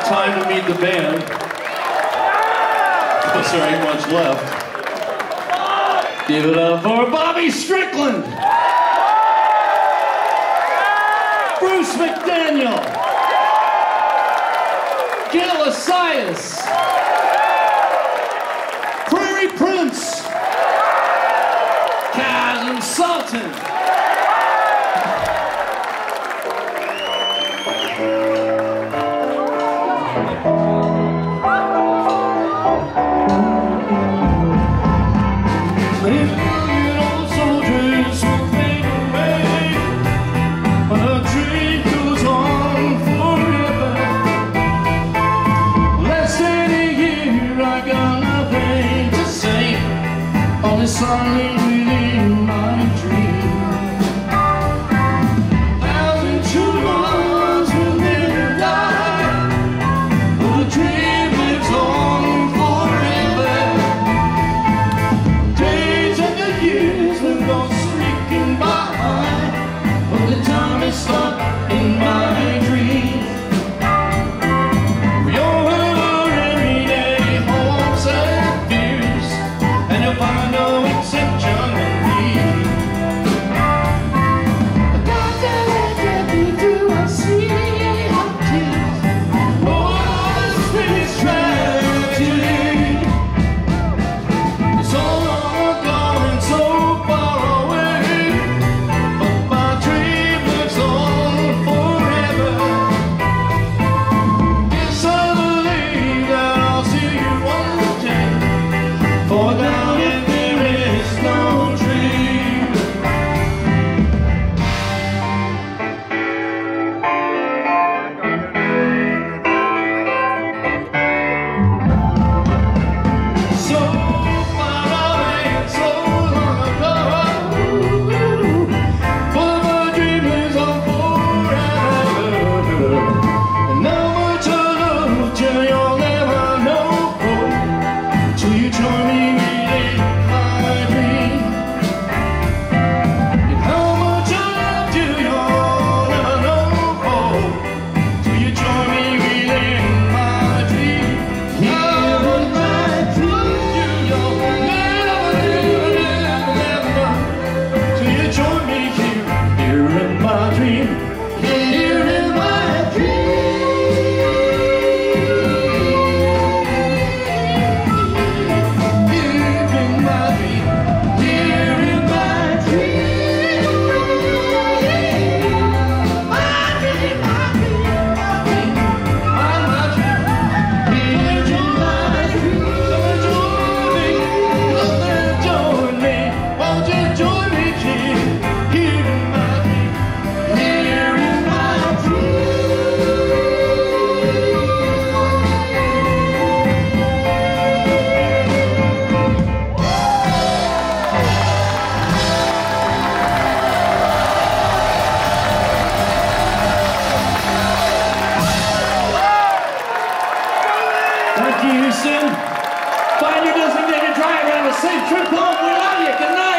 time to meet the band, because there ain't much left. Give it up for Bobby Strickland, Bruce McDaniel, Gil Asias, Prairie Prince, Kaz and Sultan. Only within my dream. Thousand true ones will never die, but the dream lives on forever. Days and the years will go streaking by, but the time is stuck in my dream. We all have our everyday hopes and fears, and you'll find out Houston. Find your designated driver and a safe trip home. We love you. Good night.